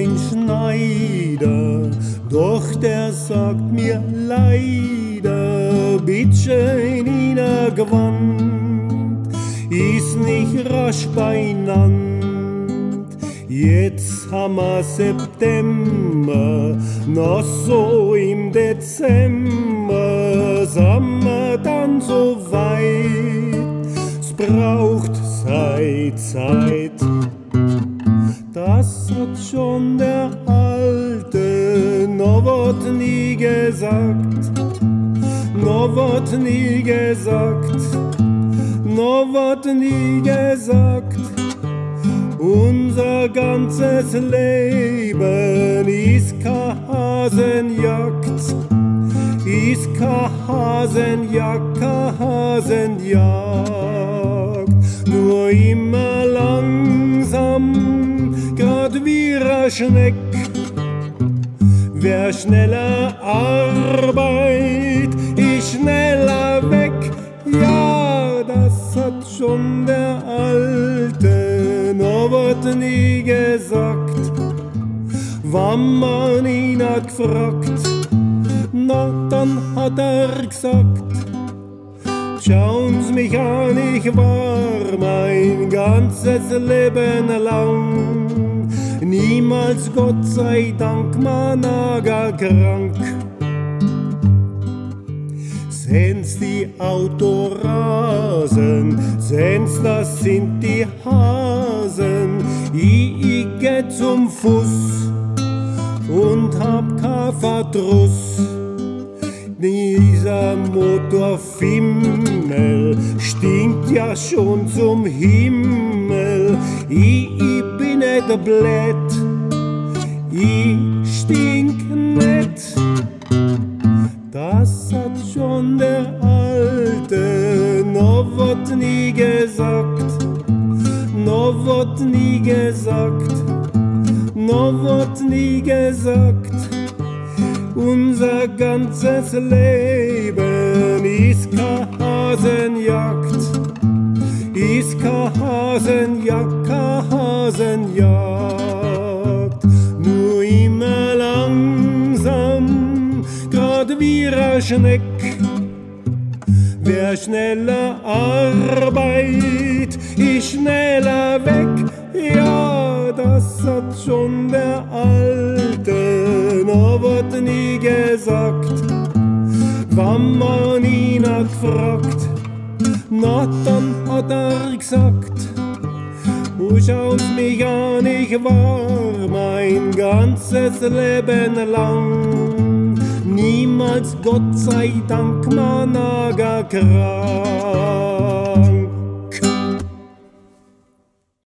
den Schneider, doch der sagt mir leider, bitteschön in der Gewand, ist nicht rasch beinand. Jetzt haben wir September, noch so im Dezember, sind wir dann so weit, es braucht Zeit. Das hat schon der Alte, noch wird nie gesagt, noch wird nie gesagt, noch wird nie gesagt. Unser ganzes Leben ist keine Hasenjagd, ist keine Hasenjagd, keine Hasenjagd. Nur immer langsam, grad wie ein Schneck. Wer schneller arbeitet, ist schneller weg. Ja, das hat schon der Alte, noch wird nie gesagt. Wann man ihn hat gefragt, na dann hat er gesagt, schauen's mich an, ich war mein ganzes Leben lang niemals, Gott sei Dank, man krank. Sehen's die Autorasen, sehen's, das sind die Hasen. Ich geh zum Fuß und hab kein Verdruss. Dieser Motorfimmel stinkt ja schon zum Himmel. Ich bin nicht blöd, ich stink nicht. Das hat schon der Alte, noch wird nie gesagt, noch wird nie gesagt, noch wird nie gesagt. Unser ganzes Leben ist keine Hasenjagd, ist keine Hasenjagd, keine Hasenjagd. Nur immer langsam, grad wie ein Schneck. Wer schneller arbeitet, ist schneller weg. Ja, das hat schon der Alte, noch wird nie gesagt. Wann man ihn hat gefragt, na dann hat er gesagt, du schaust mich an, ich war mein ganzes Leben lang niemals, Gott sei Dank, man krank.